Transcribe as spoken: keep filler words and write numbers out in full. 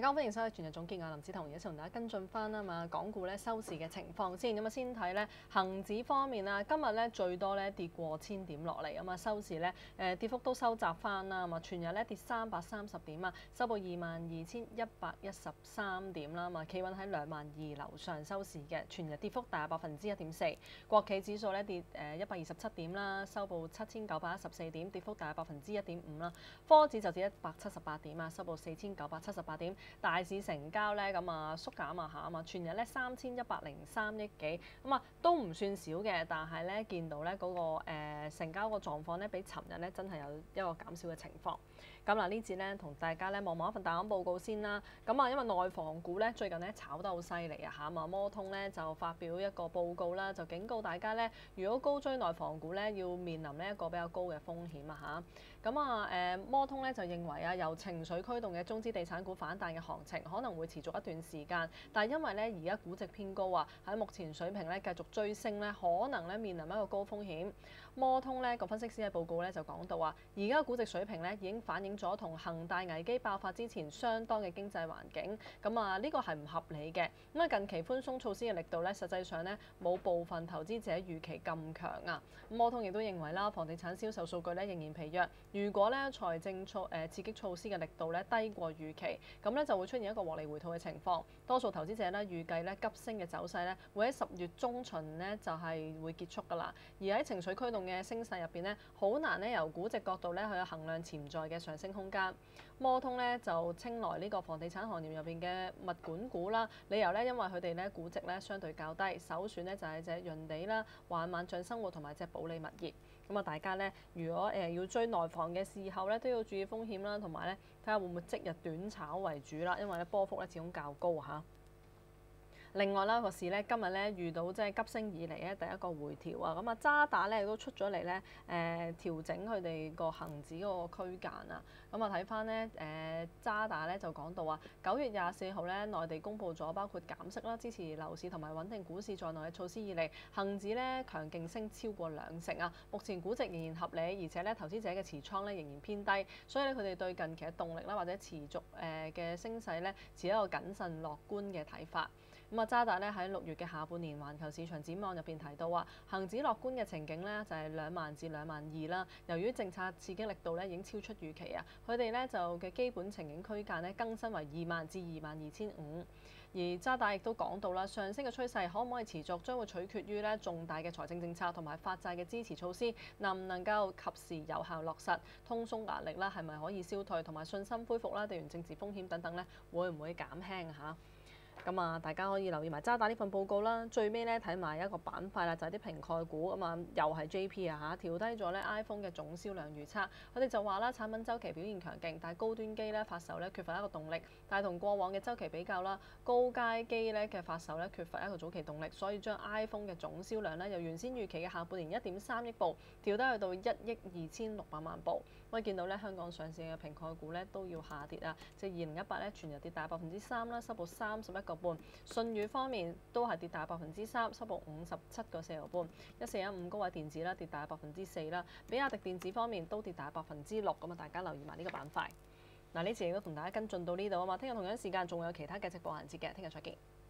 大家好，歡迎收睇全日總結，我林子彤，而家同大家跟進翻啊嘛，港股咧收市嘅情況先。咁啊，先睇咧恆指方面啊，今日咧最多咧跌過千點落嚟，咁啊收市咧誒跌幅都收窄翻啦，咁啊全日咧跌三百三十點啊，收報二萬二千一百一十三點啦，嘛企穩喺兩萬二樓上收市嘅，全日跌幅大約百分之一點四。國企指數咧跌誒一百二十七點啦，收報七千九百一十四點，跌幅大約百分之一點五啦。科指就跌一百七十八點啊，收報四千九百七十八點。大市成交咧咁啊縮減啊下啊嘛，全日咧三千一百零三億幾，咁啊都唔算少嘅，但係咧見到咧嗰、那個、呃、成交個狀況咧比尋日咧真係有一個減少嘅情況。咁嗱呢節咧同大家咧望望一份大行報告先啦。咁啊因為內房股咧最近咧炒得好犀利啊嚇，咁啊摩通咧就發表一個報告啦，就警告大家咧，如果高追內房股咧要面臨呢一個比較高嘅風險啊嚇。咁啊誒摩通咧就認為啊由情緒驅動嘅中資地產股反彈嘅行情可能會持續一段時間，但係因為咧而家估值偏高啊，喺目前水平咧繼續追升咧，可能咧面臨一個高風險。摩通咧個分析師喺報告咧就講到啊，而家估值水平咧已經反映咗同恒大危機爆發之前相當嘅經濟環境，咁啊呢個係唔合理嘅。咁啊近期寬鬆措施嘅力度咧，實際上咧冇部分投資者預期咁強啊。摩通亦都認為啦，房地產銷售數據咧仍然疲弱，如果咧財政措誒刺激措施嘅力度咧低過預期，咁咧就會出現一個獲利回吐嘅情況。多數投資者咧預計咧急升嘅走勢咧會喺十月中旬咧就係會結束㗎啦。而喺情緒驅動嘅升勢入邊咧，好難咧由估值角度咧去衡量潛在嘅上升空間。摩通咧就稱來呢個房地產行業入邊嘅物管股啦，理由咧因為佢哋咧估值咧相對較低，首選咧就係隻潤地啦、華萬象生活同埋隻保利物業。咁啊，大家咧如果誒要追內房嘅時候咧，都要注意風險啦，同埋咧睇下會唔會即日短炒為主啦，因為咧波幅咧始終較高嚇。另外啦，個市咧今日咧遇到即係急升以嚟咧第一個回調啊，咁啊渣打咧都出咗嚟咧誒調整佢哋個恆指嗰個區間啊，咁啊睇翻咧誒渣打咧就講到啊，九月廿四號咧內地公布咗包括減息啦、支持樓市同埋穩定股市在內嘅措施以嚟，恆指咧強勁升超過兩成啊，目前估值仍然合理，而且咧投資者嘅持倉咧仍然偏低，所以咧佢哋對近期嘅動力啦或者持續誒嘅升勢咧持一個謹慎樂觀嘅睇法。咁啊，渣打咧喺六月嘅下半年環球市場展望入邊提到話，恆指樂觀嘅情景咧就係兩萬至兩萬二啦。由於政策刺激力度咧已經超出預期啊，佢哋咧就嘅基本情景區間咧更新為二萬至二萬二千五。而渣打亦都講到啦，上升嘅趨勢可唔可以持續，將會取決於咧重大嘅財政政策同埋發債嘅支持措施能唔能夠及時有效落實，通縮壓力啦係咪可以消退，同埋信心恢復啦，地緣政治風險等等咧會唔會減輕嚇？咁啊，大家可以留意埋渣打呢份報告啦。最尾咧睇埋一個板塊啦，就係啲瓶蓋股咁啊，又係 J P 啊嚇，調低咗咧 iPhone 嘅總銷量預測。佢哋就話啦，產品週期表現強勁，但係高端機咧發售咧缺乏一個動力。但係同過往嘅週期比較啦，高階機咧嘅發售咧缺乏一個早期動力，所以將 iPhone 嘅總銷量咧由原先預期嘅下半年一點三億部調低去到一億二千六百萬部。我見到咧香港上市嘅瓶蓋股咧都要下跌啊，即係二零一八咧全日跌大百分之三啦，收報三十一個半。信譽方面都係跌大百分之三，收報五十七個四毫半。一四一五高位電子啦，跌大百分之四啦。比亞迪電子方面都跌大百分之六，咁啊大家留意埋呢個板塊。嗱呢次亦都同大家跟進到呢度啊嘛，聽日同樣時間仲有其他嘅直播環節嘅，聽日再見。